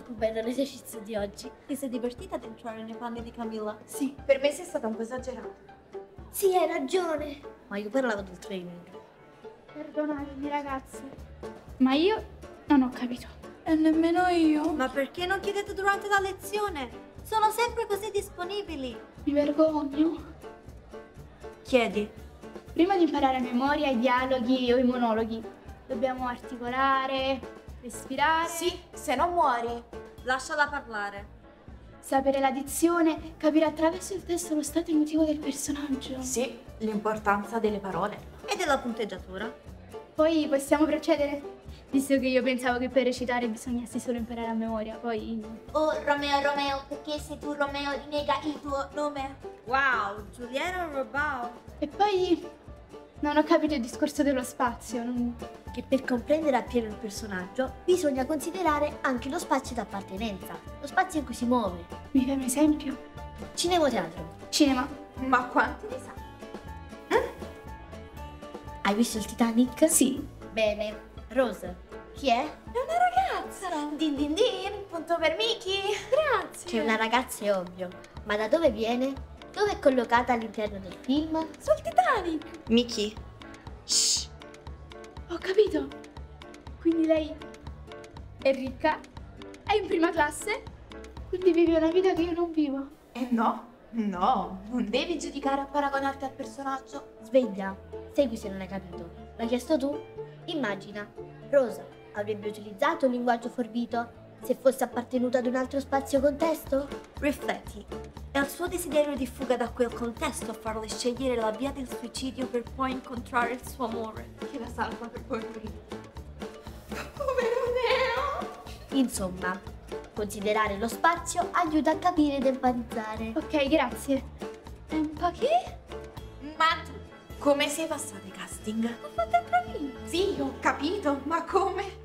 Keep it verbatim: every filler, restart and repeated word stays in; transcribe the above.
troppo bello l'esercizio di oggi. Ti sei divertita ad entrare nei panni di Camilla? Sì, per me sei stata un po' esagerata. Sì, hai ragione. Ma io parlavo del training. Perdonatemi ragazze, ma io non ho capito. E nemmeno io. Ma perché non chiedete durante la lezione? Sono sempre così disponibili. Mi vergogno. Chiedi. Prima di imparare a memoria i dialoghi o i monologhi, dobbiamo articolare, respirare. Sì, se no muori. Lasciala parlare. Sapere la dizione, capire attraverso il testo lo stato emotivo del personaggio. Sì, l'importanza delle parole. E della punteggiatura. Poi possiamo procedere? Visto che io pensavo che per recitare bisognasse solo imparare a memoria, poi... Oh Romeo Romeo, perché sei tu Romeo rinnega il tuo nome? Wow, Giuliano Robau. E poi non ho capito il discorso dello spazio. Non... Che per comprendere appieno il personaggio bisogna considerare anche lo spazio d'appartenenza, lo spazio in cui si muove. Mi fai un esempio? Cinema o teatro? Cinema. Ma quanti ne sa? Hai visto il Titanic? Sì. Bene. Rose, chi è? È una ragazza. Din din din, punto per Miki. Grazie. C'è una ragazza, è ovvio. Ma da dove viene? Dove è collocata all'interno del film? Sul Titanic. Miki. Shh. Ho capito. Quindi lei è ricca, è in prima classe, quindi vive una vita che io non vivo. Eh no, no, non devi giudicare o paragonarti al personaggio. Sveglia, segui se non hai capito. L'hai chiesto tu? Immagina, Rosa avrebbe utilizzato un linguaggio forbito se fosse appartenuta ad un altro spazio-contesto? Rifletti. È il suo desiderio di fuga da quel contesto a farle scegliere la via del suicidio per poi incontrare il suo amore. Che la salva per poi morire. Povero Neo. Insomma, considerare lo spazio aiuta a capire ed empatizzare. Ok, grazie. Empathy? Ma tu, come sei passato ai casting? Ho fatto il provino. Sì, ho capito, ma come?